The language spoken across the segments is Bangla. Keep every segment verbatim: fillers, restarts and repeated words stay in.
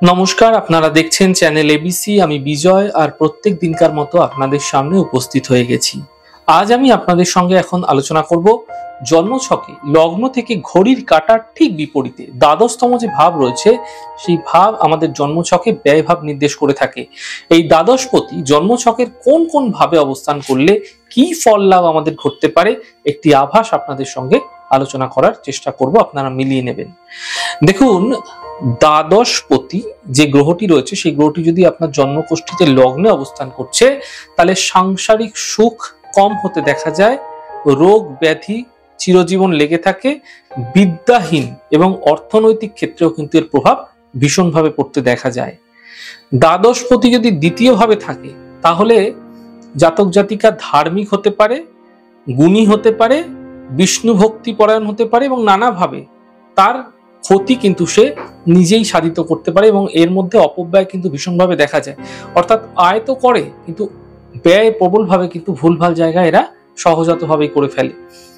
নমস্কার, আপনারা দেখছেন চ্যানেল এবিসি। আমি বিজয় আর প্রত্যেক দিনকার মতো আপনাদের সামনে উপস্থিত হয়ে গেছি। আজ আমি আপনাদের সঙ্গে এখন আলোচনা করব জন্মছকে লগ্ন থেকে ঘড়ির কাঁটার ঠিক বিপরীতে দ্বাদশতম যে ভাব রয়েছে সেই ভাব আমাদের জন্মছকে ব্যয় ভাব নির্দেশ করে থাকে। এই দ্বাদশপতি জন্মছকের কোন কোন ভাবে অবস্থান করলে কি ফল লাভ আমাদের ঘটতে পারে একটি আভাস আপনাদের সঙ্গে আলোচনা করার চেষ্টা করব, আপনারা মিলিয়ে নেবেন। দেখুন, দ্বাদশপতি যে গ্রহটি রয়েছে সেই গ্রহটি যদি আপনার জন্মকুষ্ঠিতে লগ্নে অবস্থান করছে তাহলে সাংসারিক সুখ কম হতে দেখা যায়, রোগ ব্যাধি চিরজীবন লেগে থাকে, বিদ্যাহীন এবং অর্থনৈতিক ক্ষেত্রেও কিন্তু এর প্রভাব ভীষণভাবে পড়তে দেখা যায়। দ্বাদশপতি যদি দ্বিতীয় ভাবে থাকে তাহলে জাতক জাতিকা ধার্মিক হতে পারে, গুণী হতে পারে, বিষ্ণু ভক্তি পরায়ণ হতে পারে এবং নানাভাবে তার ক্ষতি কিন্তু সে নিজেই সাধিত করতে পারে এবং এর মধ্যে অপব্যয় কিন্তু ভীষণভাবে দেখা যায়। অর্থাৎ আয় তো করে কিন্তু ব্যয় প্রবলভাবে কিন্তু ভুলভাল জায়গায় এরা সহজাতভাবেই করে ফেলে।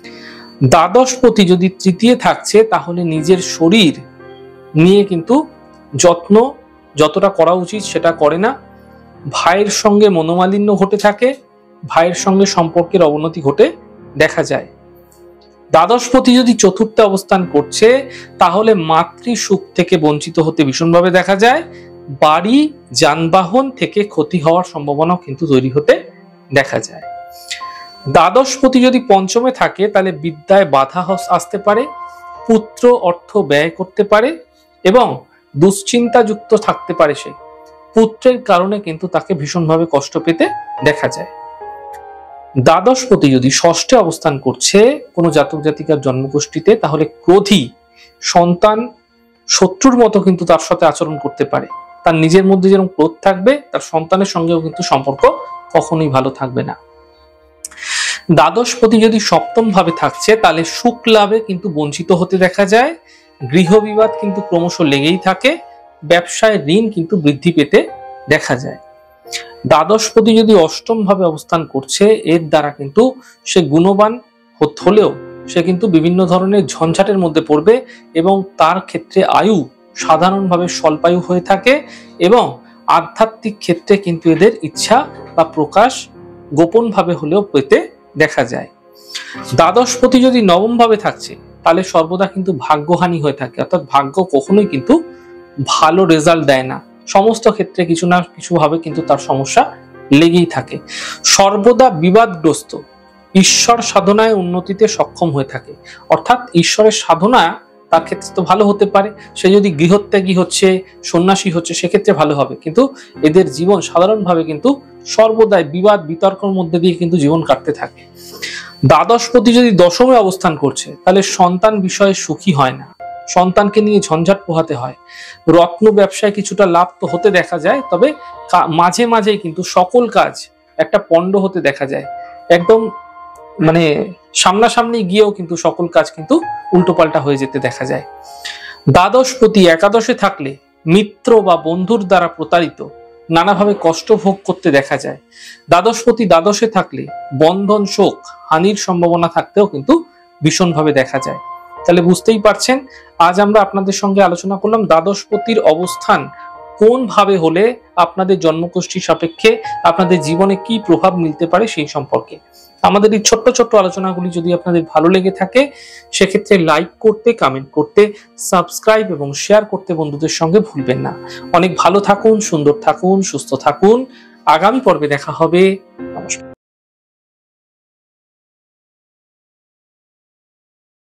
দ্বাদশপতি যদি তৃতীয় থাকছে তাহলে নিজের শরীর নিয়ে কিন্তু যত্ন যতটা করা উচিত সেটা করে না, ভাইয়ের সঙ্গে মনোমালিন্য ঘটে থাকে, ভাইয়ের সঙ্গে সম্পর্কের অবনতি ঘটে দেখা যায়। দ্বাদশপতি যদি চতুর্থে অবস্থান করছে তাহলে মাতৃ সুখ থেকে বঞ্চিত হতে ভীষণভাবে দেখা যায়, বাড়ি যানবাহন থেকে ক্ষতি হওয়ার সম্ভাবনা কিন্তু তৈরি হতে দেখা যায়। দ্বাদশপতি যদি পঞ্চমে থাকে তাহলে বিদ্যায় বাধা আসতে পারে, পুত্র অর্থ ব্যয় করতে পারে এবং দুশ্চিন্তাযুক্ত থাকতে পারে। সে পুত্রের কারণে কিন্তু তাকে ভীষণভাবে কষ্ট পেতে দেখা যায়। দ্বাদশপতি যদি ষষ্ঠে অবস্থান করছে কোনো জাতক জাতিকার জন্মকুষ্ঠিতে তাহলে ক্রোধী সন্তান শত্রুর মতো কিন্তু তার সাথে আচরণ করতে পারে। তার নিজের মধ্যে যেরকম ক্রোধ থাকবে তার সন্তানের সঙ্গেও কিন্তু সম্পর্ক কখনোই ভালো থাকবে না। দ্বাদশপতি যদি সপ্তম ভাবে থাকছে তাহলে সুখ লাভে কিন্তু বঞ্চিত হতে দেখা যায়, গৃহ বিবাদ কিন্তু ক্রমশ লেগেই থাকে, ব্যবসায় ঋণ কিন্তু বৃদ্ধি পেতে দেখা যায়। দ্বাদশপতি যদি অষ্টম ভাবে অবস্থান করছে এর দ্বারা কিন্তু সে গুণবান হলেও সে কিন্তু বিভিন্ন ধরনের ঝঞ্ঝাটের মধ্যে পড়বে এবং তার ক্ষেত্রে আয়ু সাধারণভাবে স্বল্পায়ু হয়ে থাকে এবং আধ্যাত্মিক ক্ষেত্রে কিন্তু এদের ইচ্ছা বা প্রকাশ গোপন ভাবে হলেও পেতে দেখা যায়। দ্বাদশপতি যদি নবম ভাবে থাকছে তাহলে সর্বদা কিন্তু ভাগ্যহানি হয়ে থাকে, অর্থাৎ ভাগ্য কখনোই কিন্তু ভালো রেজাল্ট দেয় না, সমস্ত ক্ষেত্রে কিছু না কিছু ভাবে কিন্তু তার সমস্যা লেগেই থাকে। সর্বদা বিবাদগ্রস্ত, ঈশ্বর সাধনায় উন্নতিতে সক্ষম হয়ে থাকে, অর্থাৎ ঈশ্বরের সাধনা তার ক্ষেত্রে তো ভালো হতে পারে, সে যদি গৃহত্যাগী হচ্ছে সন্ন্যাসী হচ্ছে সেক্ষেত্রে ভালো হবে, কিন্তু এদের জীবন সাধারণভাবে কিন্তু সর্বদাই বিবাদ বিতর্কের মধ্যে দিয়ে কিন্তু জীবন কাটতে থাকে। দ্বাদশপতি যদি দশমে অবস্থান করছে তাহলে সন্তান বিষয়ে সুখী হয় না, সন্তানকে নিয়ে ঝঞ্ঝাট পোহাতে হয়, রত্ন ব্যবসায় কিছুটা লাভ তো হতে দেখা যায়, তবে মাঝে মাঝে কিন্তু সকল কাজ একটা পণ্ড হতে দেখা যায়, একদম মানে সামনাসামনি গিয়েও কিন্তু সকল কাজ কিন্তু উল্টোপাল্টা হয়ে যেতে দেখা যায়। দ্বাদশপতি একাদশে থাকলে মিত্র বা বন্ধুর দ্বারা প্রতারিত, নানাভাবে কষ্ট ভোগ করতে দেখা যায়। দ্বাদশপতি দ্বাদশে থাকলে বন্ধন শোক হানির সম্ভাবনা থাকতেও কিন্তু ভীষণভাবে দেখা যায়। তাহলে বুঝতেই পারছেন আজ আমরা আপনাদের সঙ্গে আলোচনা করলাম দ্বাদশপতির অবস্থান কোন ভাবে হলে আপনাদের জন্মকুষ্ঠী সাপেক্ষে আপনাদের জীবনে কি প্রভাব মিলতে পারে সেই সম্পর্কে। আমাদের এই ছোট্ট ছোট্ট আলোচনাগুলি যদি আপনাদের ভালো লেগে থাকে সেক্ষেত্রে লাইক করতে, কমেন্ট করতে, সাবস্ক্রাইব এবং শেয়ার করতে বন্ধুদের সঙ্গে ভুলবেন না। অনেক ভালো থাকুন, সুন্দর থাকুন, সুস্থ থাকুন। আগামী পর্বে দেখা হবে। নমস্কার।